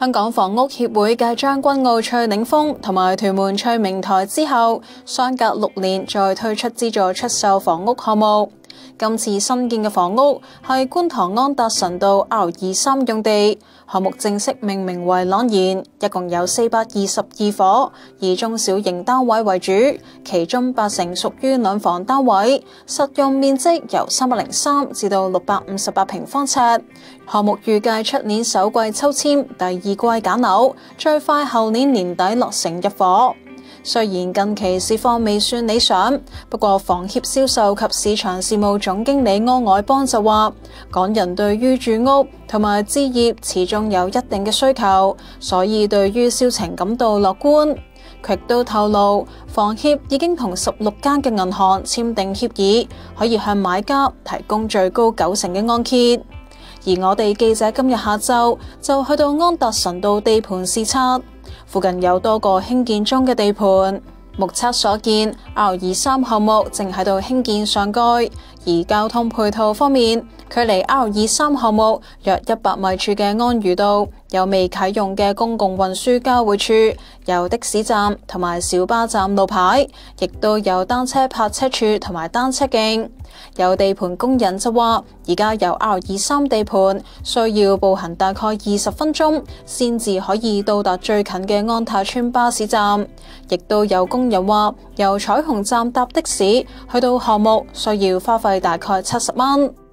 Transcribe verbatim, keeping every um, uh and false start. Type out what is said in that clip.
香港房屋協會繼將軍澳翠嶺峰同埋屯門翠明台之後，相隔六年再推出資助出售房屋項目。今次新建嘅房屋係觀塘安達臣道 R 二三用地，項目正式命名為朗然，一共有四百二十二伙，以中小型單位為主，其中八成屬於兩房單位，實用面積由三百零三至到六百五十八平方尺。項目預計出年首季抽籤，第二季揀樓，最快後年年底落成入伙。雖然近期市況未算理想，不過房協銷售及市場事務總經理柯凱邦就話，港人對於住屋同埋置業始終有一定嘅需求，所以對於銷情感到樂觀。佢亦都透露，房協已經同十六間嘅銀行簽訂協議，可以向買家提供最高九成嘅按揭。而我哋記者今日下晝就去到安達臣道地盤視察，附近有多個興建中嘅地盤。目測所見 ，R 二三項目正喺度興建上蓋，而交通配套方面，距離 R 二三項目約一百米處嘅安漁道有未啟用嘅公共運輸交匯處，有的士站同埋小巴站路牌，亦都有單車泊車處同埋單車徑。有地盤工人就話，而家由 R 二三地盤需要步行大概二十分鐘，先至可以到達最近嘅安泰邨巴士站。亦都有工人話，由彩虹站搭的士去到項目需要花費大概七十蚊。